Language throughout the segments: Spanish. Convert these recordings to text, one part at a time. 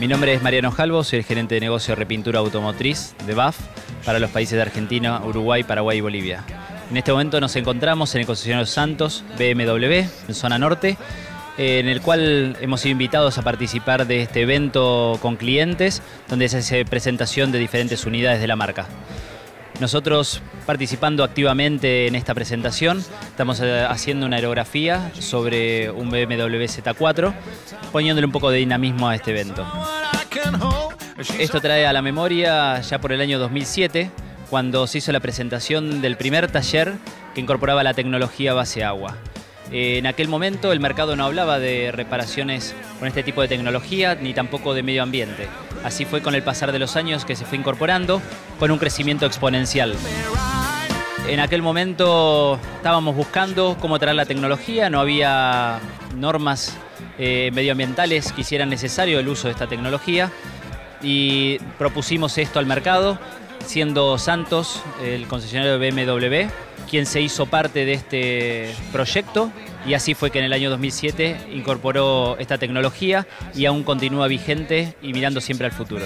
Mi nombre es Mariano Jalbo, soy el gerente de negocio de repintura automotriz de BAF para los países de Argentina, Uruguay, Paraguay y Bolivia. En este momento nos encontramos en el concesionario Santos BMW, en zona norte, en el cual hemos sido invitados a participar de este evento con clientes, donde se hace presentación de diferentes unidades de la marca. Nosotros, participando activamente en esta presentación, estamos haciendo una aerografía sobre un BMW Z4, poniéndole un poco de dinamismo a este evento. Esto trae a la memoria ya por el año 2007, cuando se hizo la presentación del primer taller que incorporaba la tecnología base agua. En aquel momento el mercado no hablaba de reparaciones con este tipo de tecnología, ni tampoco de medio ambiente. Así fue con el pasar de los años que se fue incorporando, con un crecimiento exponencial. En aquel momento estábamos buscando cómo traer la tecnología, no había normas medioambientales que hicieran necesario el uso de esta tecnología y propusimos esto al mercado, siendo Santos, el concesionario de BMW, quien se hizo parte de este proyecto, y así fue que en el año 2007 incorporó esta tecnología y aún continúa vigente y mirando siempre al futuro.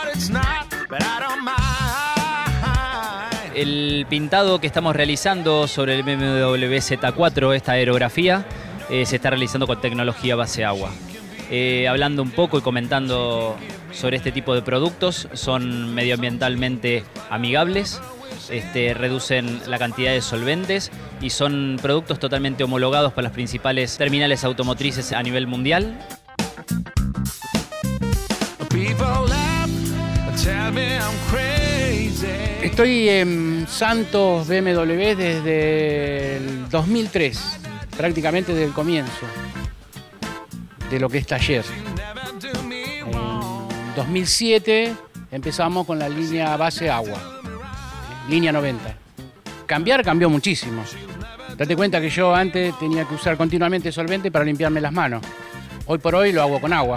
El pintado que estamos realizando sobre el BMW Z4, esta aerografía, se está realizando con tecnología base agua. Hablando un poco y comentando sobre este tipo de productos, son medioambientalmente amigables, reducen la cantidad de solventes y son productos totalmente homologados para las principales terminales automotrices a nivel mundial. Estoy en Santos BMW desde el 2003, prácticamente desde el comienzo de lo que es taller. En 2007 empezamos con la línea base agua, línea 90. Cambió muchísimo. Date cuenta que yo antes tenía que usar continuamente solvente para limpiarme las manos. Hoy por hoy lo hago con agua.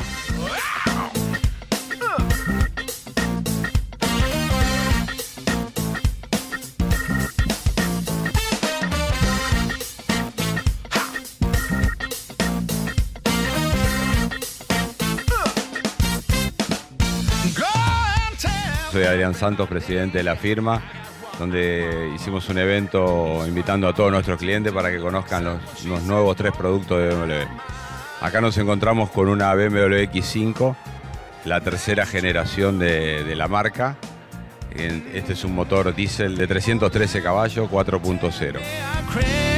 Soy Adrián Santos, presidente de la firma, donde hicimos un evento invitando a todos nuestros clientes para que conozcan los nuevos 3 productos de BMW. Acá nos encontramos con una BMW X5, la tercera generación de la marca. Este es un motor diésel de 313 caballos, 4.0.